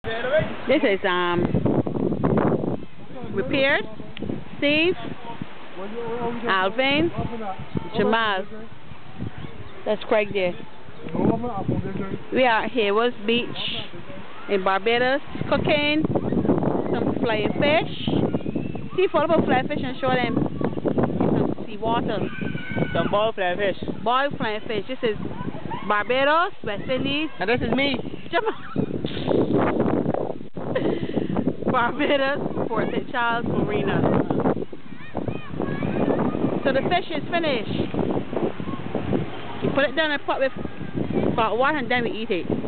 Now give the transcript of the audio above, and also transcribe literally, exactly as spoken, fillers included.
This is um repaired. Steve, Alvin, Jamal. That's Craig there. We are at Heywoods Beach in Barbados, cooking some flying fish. See, follow up flying fish and show them some sea water. Some boiled flying fish. Boiled flying fish. This is Barbados, West Indies. And this is me. Barbados, Port Saint Charles, Marina. So the fish is finished. You put it down in a pot with hot water and then we eat it.